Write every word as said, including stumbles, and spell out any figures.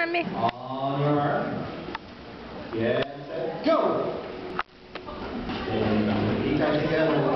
on me. On your mark. Get set, go! And eight times together.